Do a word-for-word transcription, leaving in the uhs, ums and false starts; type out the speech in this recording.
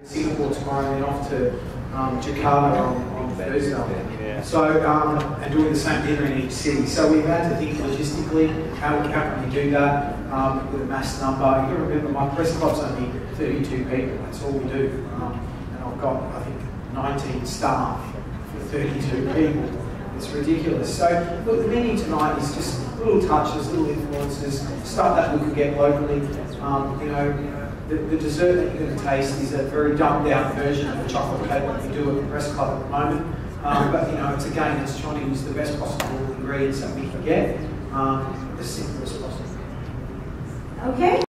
Singapore tomorrow and then off to um, Jakarta on, on Thursday. Yeah. So, um, and doing the same dinner in each city. So we've had to think logistically, how, how can we do that um, with a mass number? You've got to remember, my press club's only thirty-two people, that's all we do. Um, and I've got, I think, nineteen staff for thirty-two people. It's ridiculous. So, look, the menu tonight is just little touches, little influences, stuff that we could get locally. Um, you know, the, the dessert that you're going to taste is a very dumbed down version of the chocolate cake that we do at the press club at the moment. Um, but, you know, it's again, it's trying to use the best possible ingredients that we can get, um, as simple as possible. Okay.